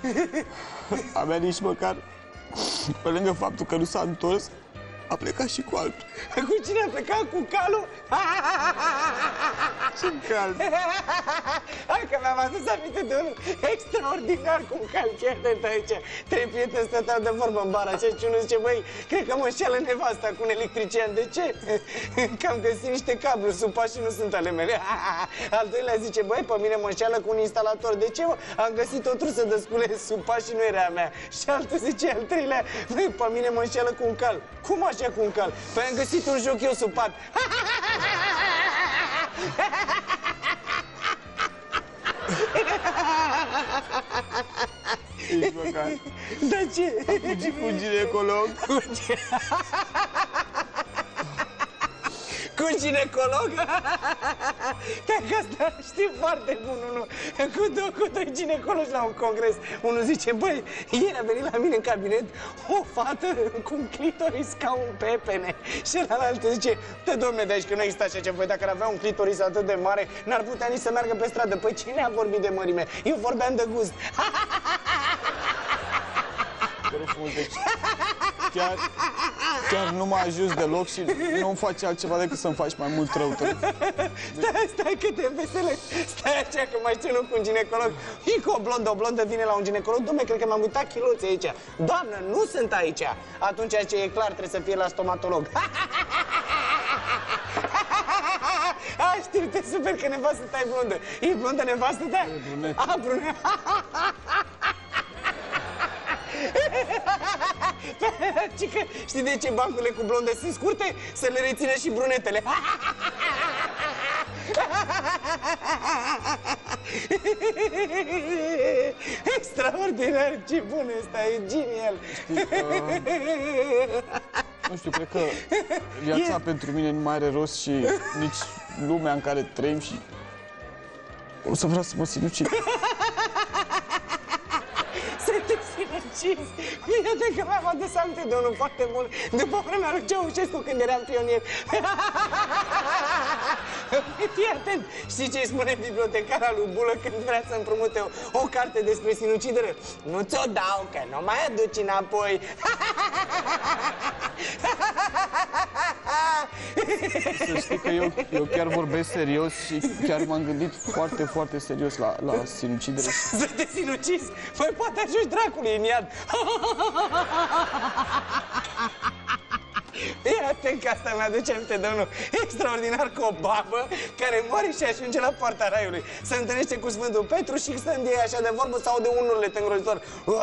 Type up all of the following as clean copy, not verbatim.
Abia nici măcar, pe lângă faptul că nu s-a întors, a plecat și cu altul. Cu cine a plecat? Cu calul? Ce cal? Hai că mi-am adus aminte de unul extraordinar cu un cal. Chiar de aici. Trei prieteni stăteau de vorbă în bar așa și unul zice, băi, cred că mă înșeală nevasta cu un electrician. De ce? Că am găsit niște cabluri sub pas și nu sunt ale mele. Al doilea zice, băi, pe mine mă înșeală cu un instalator. De ce, mă? Am găsit o trusă de scule sub pas și nu era a mea. Și altul zice, al treilea, băi, pe mine mă înșeală cu un cal. Cum așa cu un cal? Păi am găsit un joc eu sub pat. Ești măcar. Da ce? Am fugit cu un ginecolog. Cu un ginecolog? Cred că asta știi foarte bun unul. Cu doi ginecologi la un congres. Unul zice, băi, ieri a venit la mine în cabinet o fată cu un clitoris ca un pepene. Și celălalt zice, dă domne de aici că nu există așa ceva. Păi dacă ar avea un clitoris atât de mare, n-ar putea nici să meargă pe stradă. Păi cine a vorbit de mărime? Eu vorbeam de gust. Deci, chiar nu m-a ajuns deloc și nu-mi face altceva decât să-mi faci mai mult rău. Stai că te vesele. Stai așa că mai ținut cu un ginecolog. Și cu o blondă vine la un ginecolog. Dom'le, cred că m-am uitat chiloții aici. Doamnă, nu sunt aici. Atunci ce e clar, trebuie să fie la stomatolog. Știu, te super că nevastă ta e blondă. E blondă nevastă ta? E brunetă. Brunetă. Știi de ce bancurile cu blonde sunt scurte? Să le rețină și brunetele. Extraordinar, ce bun ăsta, e genial. Nu știu, cred că viața pentru mine nu mai are rost și nici lumea în care trăim și o să vreau să mă sinucid. Uite că mi-am adus aminte de unul foarte bun după vremea lui Ceaușescu când eram pionier. Fii atent, știi ce îi spune bibliotecara lui Bulă când vrea să împrumute o carte despre sinucidere? Nu ți-o dau, că nu mai aduci înapoi. Să știi că eu chiar vorbesc serios și chiar m-am gândit foarte, foarte serios la sinucidere. Să te sinucizi? Păi poate ajungi dracului în iad. Ia atent că asta mi-aduce aminte de unul extraordinar cu o babă care moare și ajunge la poarta raiului. Se întâlnește cu Sfântul Petru și stând ei așa de vorbă sau de un urlet îngrozitor.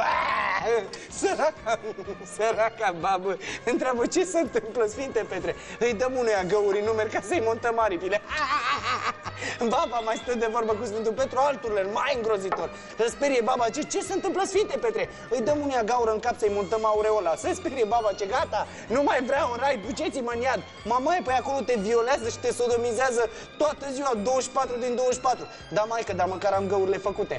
Săraca babă întreabă ce se întâmplă, Sfinte Petre. Îi dăm unuia găuri în numeri ca să-i montăm aripile. Baba mai stă de vorbă cu Sfântul Petru, alturile mai îngrozitor. Se sperie baba, ce se întâmplă, Sfinte Petre? Îi dăm unuia gaură în cap să-i montăm aureola. Se sperie baba, ce gata, nu mai vreau în rai, duceți-mă în iad. Mamaie, păi acolo te violează și te sodomizează toată ziua, 24 din 24. Da, maică, dar măcar am găurile făcute.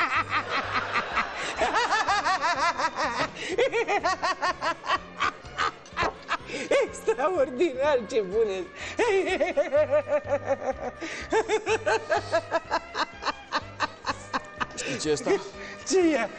Extraordinar, ce bune! Știi ce e asta? Ce e?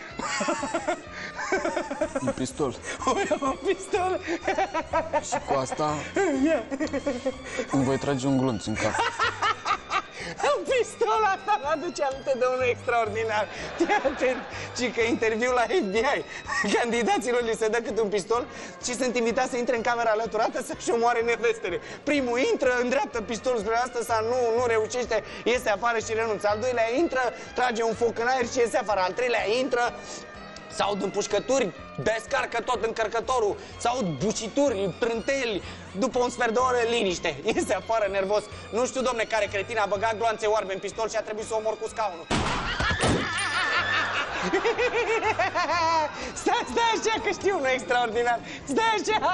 Un pistol. Un pistol? Și cu asta îmi voi trage un glonț în cap. Un pistol, asta mi-aduce aminte de unul extraordinar. Ci că interviu la FBI. Candidaților li se dă câte un pistol și sunt invitați să intre în camera alăturată să-și omoare nevestele. Primul intră, îndreaptă pistolul spre asta, nu reușește, iese afară și renunță. Al doilea intră, trage un foc în aer și iese afară. Al treilea intră, s-aud împușcături, descarcă tot încărcătorul, s-aud bucituri, trânteli. După un sfert de oră, liniște. Iese afară nervos. Nu știu, domne, care cretin a băgat gloanțe oarbe în pistol și a trebuit să o omor cu scaunul. Stai așa că știu unul extraordinar. Stai așa.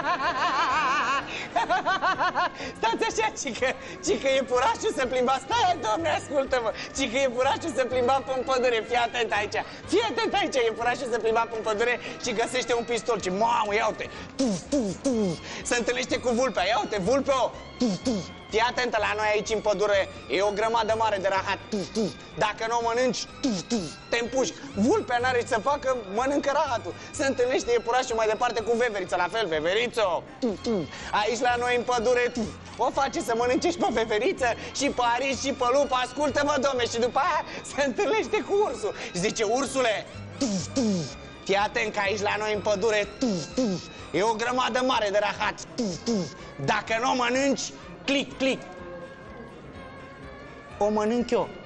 Stați așa, cică iepurașul se plimba. Stai, domne, ascultă-mă. Cică iepurașul se plimba pe pădure. Fii atent aici. Fii atent aici. Iepurașul se plimba pe pădure și găsește un pistol. Și mamă, ia uite. Se întâlnește cu vulpea. Ia uite, vulpea. Fii atentă, la noi aici în pădure e o grămadă mare de rahat. Dacă nu o mănânci, te împuși. Vulpea n-are ce să facă, mănâncă rahatul. Se întâlnește iepurașul mai departe cu veverița, la fel, veverițo. Aici la noi în pădure o face să mănânce și pe veveriță, și pe arici, și pe lup. Ascultă-mă, domne, și după aia se întâlnește cu ursul. Și zice, ursule, fii atent că aici la noi în pădure e o grămadă mare de rahat. Dacă nu o mănânci, clic, clic. O mănânc eu.